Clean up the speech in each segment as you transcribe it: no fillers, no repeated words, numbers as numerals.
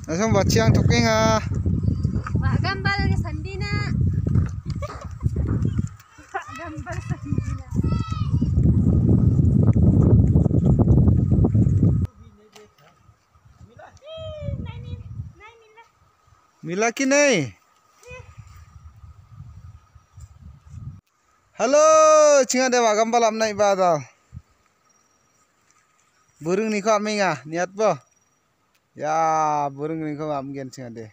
Langsung baciang tuking ah. Pak gambal sandina. Pak gambal sandina. Mila kini. Halo, cinga dewa gambal amnai badal. Burung ni ko aminga, niat bo. Ya, burung ni ko amgen cinga de.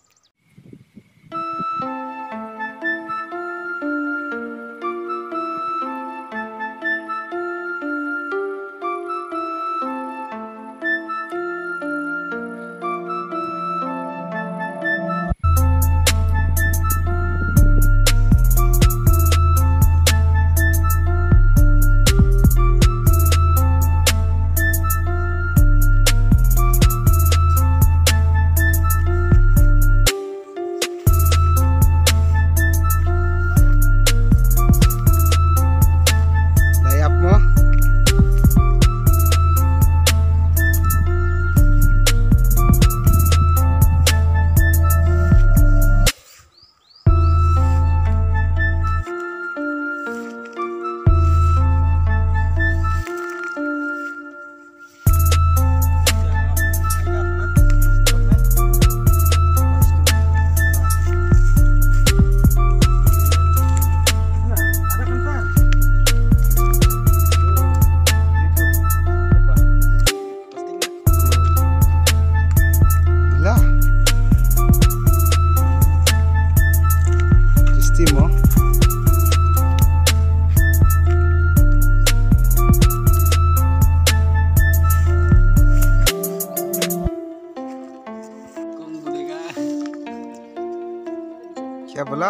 क्या बोला?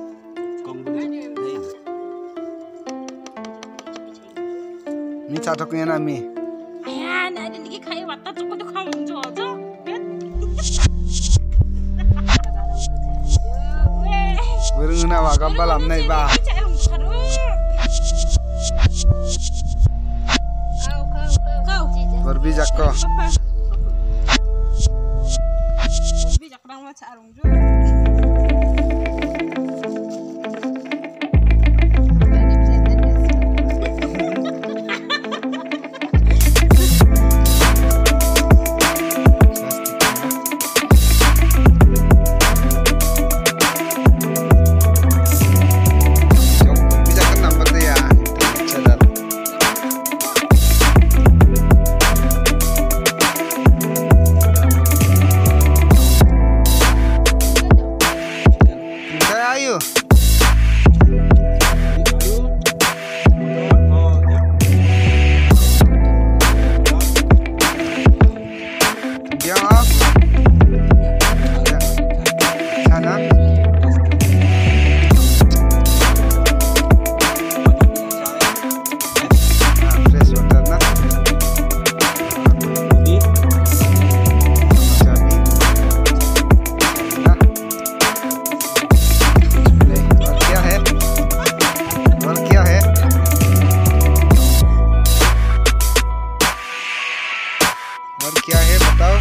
मी चाटो को ना मी Ayan, ada lagi kayu watak cukup tuh kamu jojo. burung na wa gambal amnai ba. Berbijak ko. Berbijak bang macam arung jo. क्या है बताओ?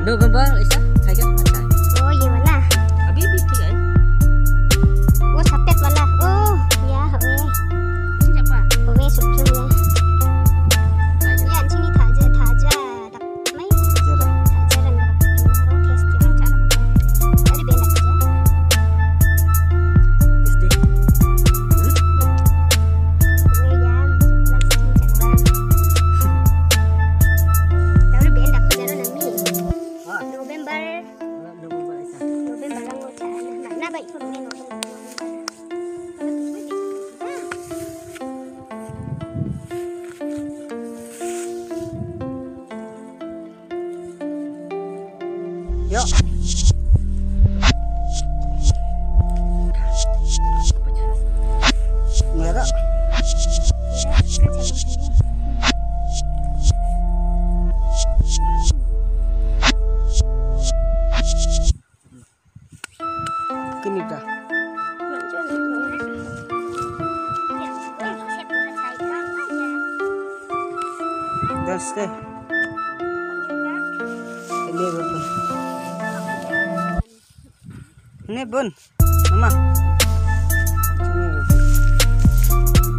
November isa kai ka अच्छा Oh ये वाला अभी भी ठीक है वो सफेद वाला oh ya oke Siapa? oke susun ya yan sini taja taja dak mai Jara. taja ran dak ro test yang cara dari benda aja Mesti oke yan langsung cakap dari benda aja ro nami ah November November isa November lang mo sana mana baik pun November Yuk. Mulai kak. Kini dah. Dah stay. Ini bun. Ini bun. Mama. Sini bun.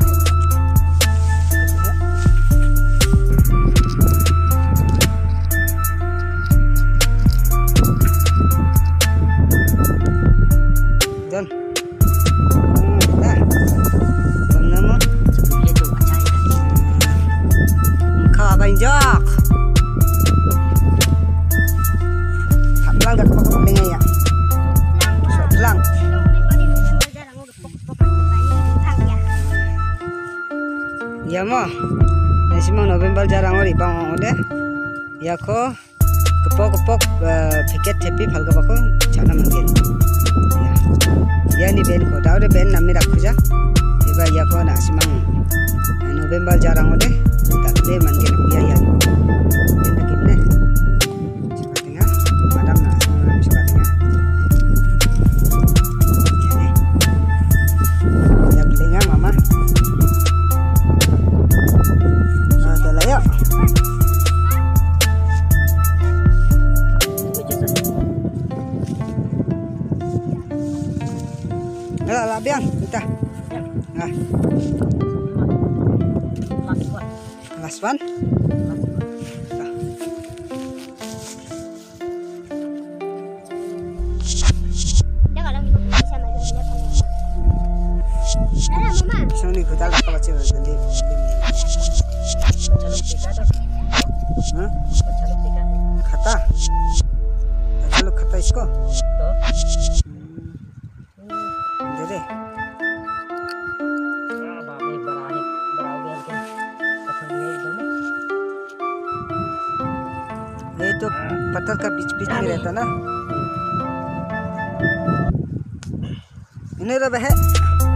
Dan. Dah. Nama. ये तो अच्छा है Kau banjak. Lang kat kau dengan ya. Lang. Ya mah. Nasimang November jarang ori bang ode. Ya ko kepok piket tepi falga bako chana manggen. Ya. Ya ni ben ko daude ben nami rakhuja. Iba ya ko nasimang November jarang ode. Tak de manggen ya ya. Ini kinne. Cepatnya madam na cepatnya. Ya belinga mama. Dah lah yuk. Dah lah biang kita. Nah, last one. Dah. Dia kalau bisa maju dia kan. Ada mama. Sini kita nak baca beli. चलो देखा तो Hah? चलो देखा खाता. चलो खाता इसको. तो दे दे. बाप रे बड़ा है बड़ा हो गया लेकिन पसंद नहीं है इधर ये तो पत्थर का बीच में रहता ना. इन्हें रब है.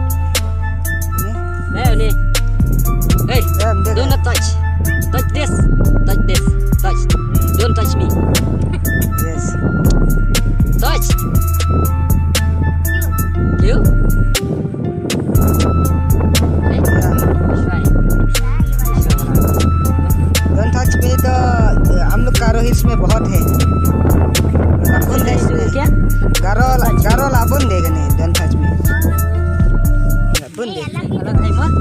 मैं उन्हें hey do not touch this touch don't touch me Yes. touch you hey try Don't touch me तो हम लोग कारो हिल्स में बहुत है. लाबुन है इसमें. क्या गारो लाबुन देगा नहीं. Don't touch me. Labuन दे. अलग है मां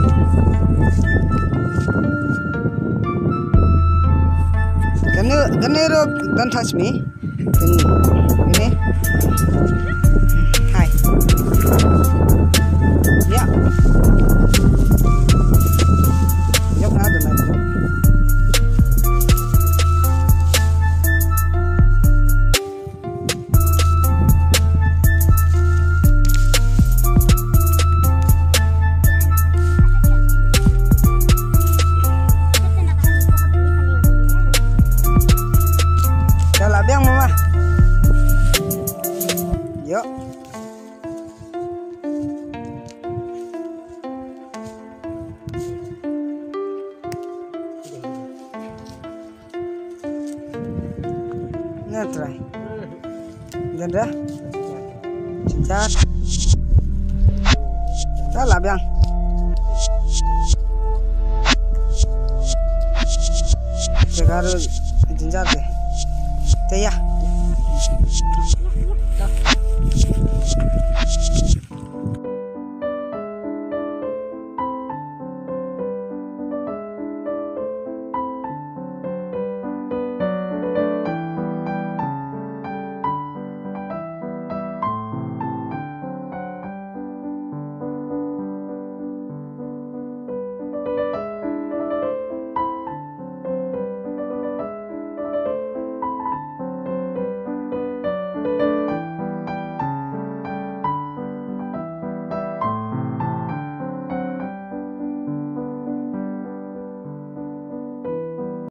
Ganero, don't touch me. Ini. Hi. Ya. Yuk ada lagi. Dah lah biang mama. Yuk. Nah, try. Dan dah. Cincang. Dah lah biang. Sekarang cincang deh. Teh ya. Đó.